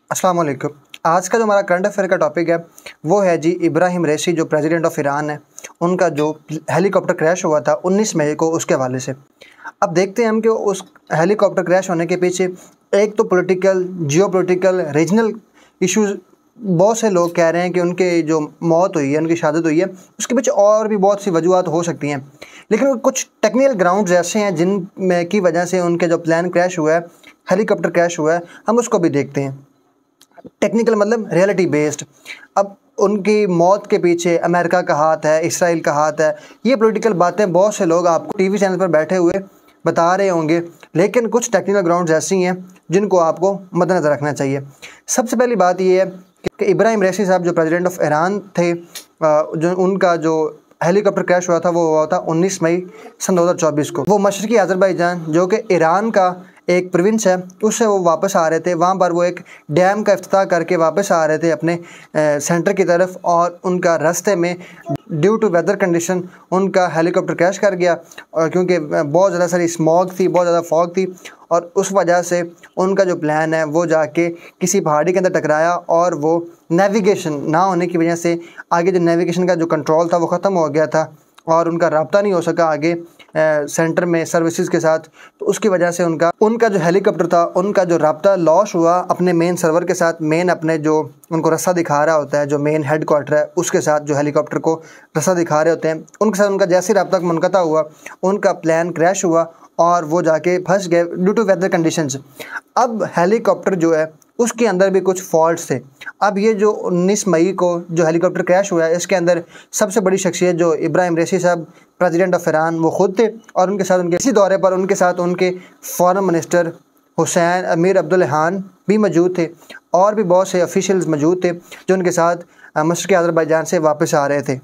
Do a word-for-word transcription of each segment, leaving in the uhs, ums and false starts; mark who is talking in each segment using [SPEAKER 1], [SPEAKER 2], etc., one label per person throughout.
[SPEAKER 1] अस्सलाम वालेकुम। आज का जो हमारा करंट अफेयर का टॉपिक है वो है जी इब्राहिम रईसी जो प्रेसिडेंट ऑफ ईरान है, उनका जो हेलीकॉप्टर क्रैश हुआ था उन्नीस मई को, उसके हवाले से। अब देखते हैं हम कि उस हेलीकॉप्टर क्रैश होने के पीछे एक तो पॉलिटिकल, जियोपॉलिटिकल, रीजनल इश्यूज़, बहुत से लोग कह रहे हैं कि उनके जो मौत हुई है, उनकी शहादत हुई है, उसके पीछे और भी बहुत सी वजूहत हो सकती हैं। लेकिन कुछ टेक्निकल ग्राउंड्स ऐसे हैं जिन में की वजह से उनके जो प्लान क्रैश हुआ है, हेलीकॉप्टर क्रैश हुआ है, हम उसको भी देखते हैं। टेक्निकल मतलब रियलिटी बेस्ड। अब उनकी मौत के पीछे अमेरिका का हाथ है, इसराइल का हाथ है, ये पॉलिटिकल बातें बहुत से लोग आपको टीवी चैनल पर बैठे हुए बता रहे होंगे, लेकिन कुछ टेक्निकल ग्राउंड्स ऐसी हैं जिनको आपको मद्देनज़र रखना चाहिए। सबसे पहली बात ये है कि इब्राहिम रईसी साहब जो प्रेसिडेंट ऑफ ईरान थे, जो उनका जो हेलीकॉप्टर क्रैश हुआ था वो हुआ था उन्नीस मई सन दो हज़ार चौबीस को। वो मशरकी अज़रबैजान जो कि ईरान का एक प्रोविंस है, उससे वो वापस आ रहे थे। वहाँ पर वो एक डैम का इफ्तिताह करके वापस आ रहे थे अपने सेंटर की तरफ, और उनका रास्ते में ड्यू टू वेदर कंडीशन उनका हेलीकॉप्टर क्रैश कर गया, और क्योंकि बहुत ज़्यादा सारी स्मॉग थी, बहुत ज़्यादा फॉग थी, और उस वजह से उनका जो प्लान है वो जाके किसी पहाड़ी के अंदर टकराया, और वो नेविगेशन ना होने की वजह से आगे जो नेविगेशन का जो कंट्रोल था वो ख़त्म हो गया था, और उनका रब्ता नहीं हो सका आगे आ, सेंटर में सर्विसेज के साथ। तो उसकी वजह से उनका उनका जो हेलीकॉप्टर था, उनका जो रब्ता लॉस हुआ अपने मेन सर्वर के साथ, मेन अपने जो उनको रास्ता दिखा रहा होता है, जो मेन हेड क्वार्टर है उसके साथ, जो हेलीकॉप्टर को रास्ता दिखा रहे होते हैं, उनके साथ उनका जैसे रब्ता मुनक़ता हुआ, उनका प्लान क्रैश हुआ और वो जाके फंस गए ड्यू टू वेदर कंडीशंस। अब हेलीकॉप्टर जो है उसके अंदर भी कुछ फॉल्ट्स थे। अब ये जो उन्नीस मई को जो हेलीकॉप्टर क्रैश हुआ है, इसके अंदर सबसे बड़ी शख्सियत जो इब्राहिम रईसी साहब प्रेसिडेंट ऑफ ईरान वो खुद थे, और उनके साथ उनके इसी दौरे पर उनके साथ उनके फॉरेन मिनिस्टर हुसैन अमीर अब्दुल्लाहान भी मौजूद थे, और भी बहुत से ऑफिशियल्स मौजूद थे जो उनके साथ मशरक़ी अज़रबैजान से वापस आ रहे थे।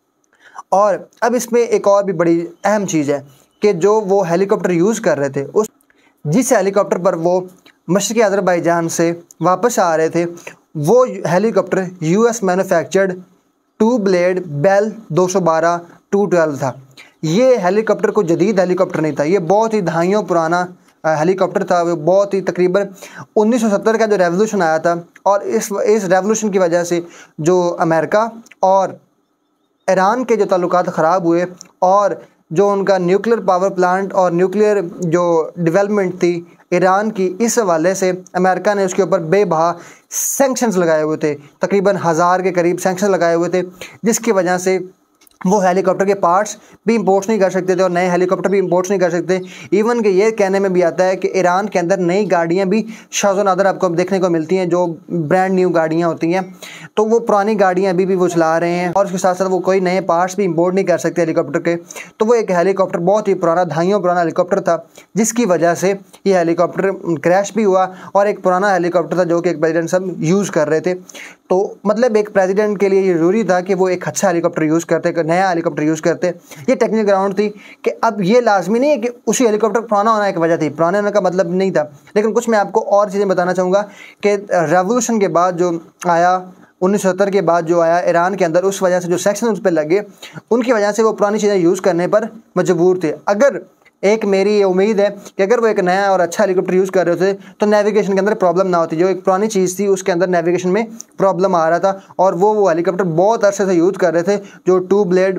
[SPEAKER 1] और अब इसमें एक और भी बड़ी अहम चीज़ है कि जो वो हेलीकॉप्टर यूज़ कर रहे थे, उस जिस हेलीकॉप्टर पर वो मशरक़ी अज़रबैजान से वापस आ रहे थे, वो helicopter US manufactured two blade Bell दो सौ बारह टू ट्वेल्व था। ये हेलीकॉप्टर कोई जदीद हेलीकॉप्टर नहीं था, ये बहुत ही दहाइयों पुराना हेलीकॉप्टर था। वो बहुत ही तकरीबन उन्नीस सौ सत्तर का जो रेवोल्यूशन आया था, और इस इस रेवोल्यूशन की वजह से जो अमेरिका और ईरान के जो ताल्लुकात ख़राब हुए, और जो उनका न्यूक्लियर पावर प्लांट और न्यूक्लियर जो डेवलपमेंट थी ईरान की, इस हवाले से अमेरिका ने उसके ऊपर बेबहा सैंक्शंस लगाए हुए थे, तकरीबन हज़ार के करीब सैंक्शन लगाए हुए थे, जिसकी वजह से वो हेलीकॉप्टर के पार्ट्स भी इंपोर्ट नहीं कर सकते थे और नए हेलीकॉप्टर भी इंपोर्ट नहीं कर सकते। इवन कि ये कहने में भी आता है कि ईरान के अंदर नई गाड़ियाँ भी शाज़ो नादर आपको देखने को मिलती हैं, जो ब्रांड न्यू गाड़ियाँ होती हैं, तो वो पुरानी गाड़ियाँ अभी भी वो चला रहे हैं, और उसके साथ साथ वो कोई नए पार्ट्स भी इंपोर्ट नहीं कर सकते हेलीकॉप्टर के। तो वो एक हेलीकॉप्टर बहुत ही पुराना, दहाइयों पुराना हेलीकॉप्टर था, जिसकी वजह से ये हेलीकॉप्टर क्रैश भी हुआ, और एक पुराना हेलीकॉप्टर था जो कि एक प्रेसिडेंट सब यूज़ कर रहे थे। तो मतलब एक प्रेसिडेंट के लिए ये ज़रूरी था कि वो एक अच्छा हेलीकॉप्टर यूज़ करते, नया हेलीकॉप्टर यूज़ करते। ये टेक्निकल ग्राउंड थी कि अब ये लाजमी नहीं है कि उसी हेलीकॉप्टर पुराना होना एक वजह थी, पुराने होने का मतलब नहीं था। लेकिन कुछ मैं आपको और चीज़ें बताना चाहूँगा कि रेवोल्यूशन के बाद जो आया, उन्नीस सौ सत्तर के बाद जो आया ईरान के अंदर, उस वजह से जो सेक्शन उस पर लगे, उनकी वजह से वो पुरानी चीज़ें यूज़ करने पर मजबूर थे। अगर एक मेरी ये उम्मीद है कि अगर वो एक नया और अच्छा हेलीकॉप्टर यूज़ कर रहे होते तो नेविगेशन के अंदर प्रॉब्लम ना होती। जो एक पुरानी चीज़ थी उसके अंदर नेविगेशन में प्रॉब्लम आ रहा था, और वो वो हेलीकॉप्टर बहुत अरसे से यूज़ कर रहे थे, जो टू ब्लेड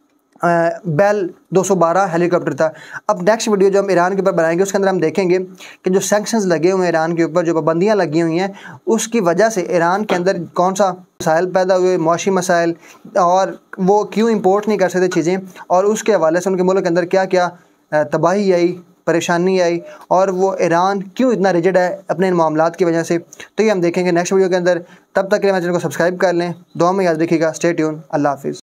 [SPEAKER 1] बेल दो सौ बारह हेलीकॉप्टर था। अब नेक्स्ट वीडियो जो हम ईरान के ऊपर बनाएंगे उसके अंदर हम देखेंगे कि जो सैंक्शंस लगे हुए हैं ईरान के ऊपर, जो पाबंदियाँ लगी हुई हैं, उसकी वजह से ईरान के अंदर कौन सा मसाइल पैदा हुए, मौशी मसाइल, और वो क्यों इंपोर्ट नहीं कर सकते चीज़ें, और उसके हवाले से उनके मुल्क के अंदर क्या क्या तबाही आई, परेशानी आई, और वो ईरान क्यों इतना रिजिड है अपने इन मामलात की वजह से। तो ये हम देखेंगे नेक्स्ट वीडियो के अंदर। तब तक के लिए मेरे चैनल को सब्सक्राइब कर लें, दुआ में याद रखिएगा। Stay tune. अल्लाह हाफिज़।